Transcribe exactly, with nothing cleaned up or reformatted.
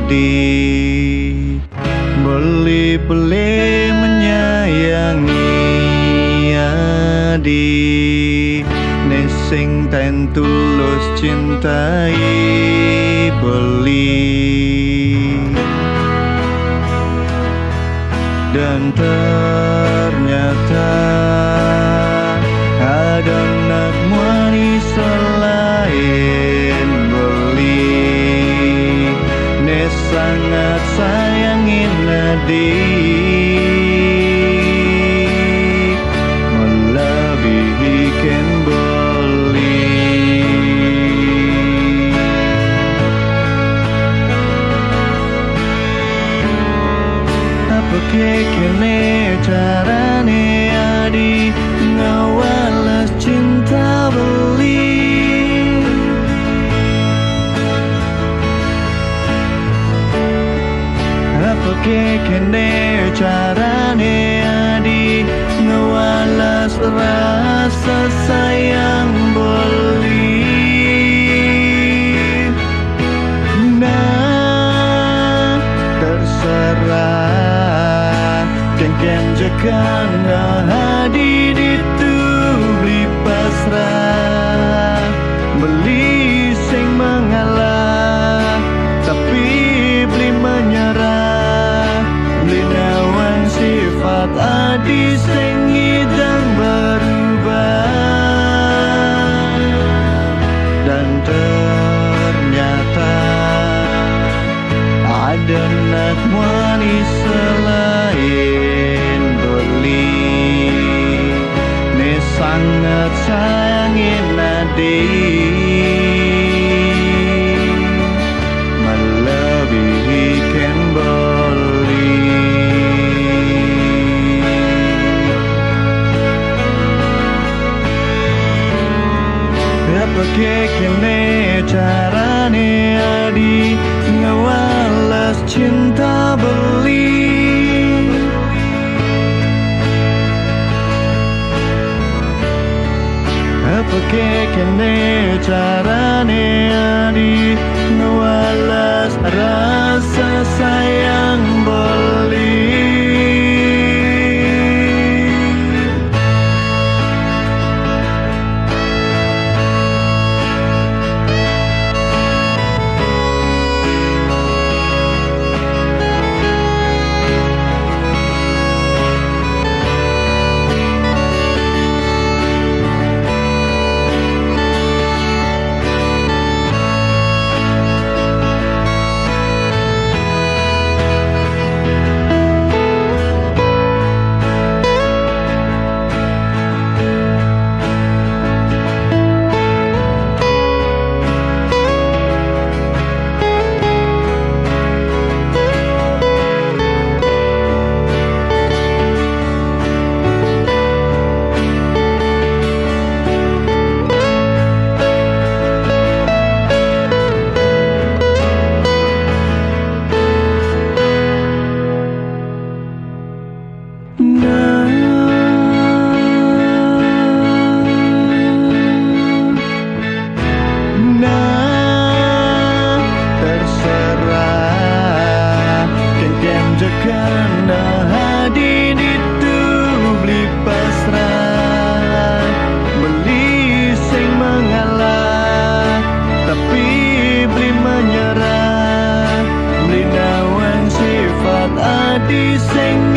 adi beli-beli menyayangi adi nesing ten tulus cintai beli dan ternyata ada nak wani selain beli ne sangat sayangin adi melebihi ken beli apa kekene carane adi ngawalas cinta beli apa kekene carane adi ngawalas rasa sayang beli nah terserah ken-ken jakana hadi ditu beli pasrah beli sing mengalah tapi beli menyerah beli nawan sifat adi sing ngidang berubah dan ternyata ada nak wani selain beli ne sangat sayangin adi melebihi ken beli apa kekene carane adi ngawalas cinta beli apa kekene carane adi ngawalas rasa sayang beli jakana hadi ditu beli pasrah beli sing mengalah tapi beli menyerah beli nawan sifat adi sing